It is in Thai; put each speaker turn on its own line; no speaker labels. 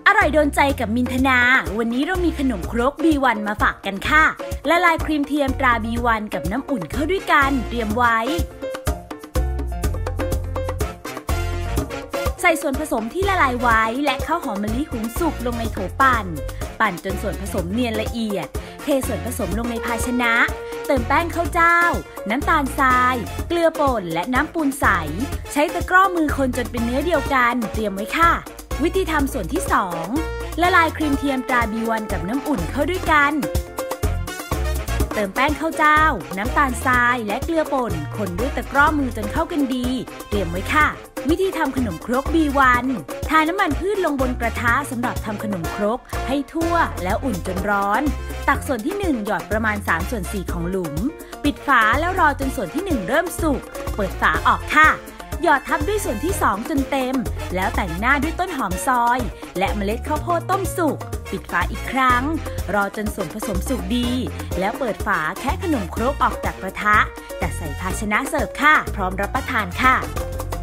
อร่อยโดนใจกับมินทนาวันนี้เรามีขนมครก B1 มาฝากกันค่ะละลายครีมเทียมตรา B1 กับน้ำอุ่นเข้าด้วยกันเตรียมไว้ใส่ส่วนผสมที่ละลายไว้และข้าวหอมมะลิหุงสุกลงในโถปั่นจนส่วนผสมเนียนละเอียดเทส่วนผสมลงในภาชนะเติมแป้งข้าวเจ้าน้ำตาลทรายเกลือป่นและน้ำปูนใสใช้ตะกร้อมือคนจนเป็นเนื้อเดียวกันเตรียมไว้ค่ะวิธีทำส่วนที่2ละลายครีมเทียมตรา B1 กับน้ำอุ่นเข้าด้วยกันเติมแป้งข้าวเจ้าน้ำตาลทรายและเกลือป่นคนด้วยตะกร้อมือจนเข้ากันดีเตรียมไว้ค่ะวิธีทำขนมครก B1 ทาน้ำมันพืชลงบนกระทะสำหรับทำขนมครกให้ทั่วแล้วอุ่นจนร้อนตักส่วนที่1หยอดประมาณ3/4ของหลุมปิดฝาแล้วรอจนส่วนที่1เริ่มสุกเปิดฝาออกค่ะหยอดทับด้วยส่วนที่2จนเต็มแล้วแต่งหน้าด้วยต้นหอมซอยและเมล็ดข้าวโพดต้มสุกปิดฝาอีกครั้งรอจนส่วนผสมสุกดีแล้วเปิดฝาแค่ขนมครกออกจากกระทะแต่ใส่ภาชนะเสิร์ฟค่ะพร้อมรับประทานค่ะ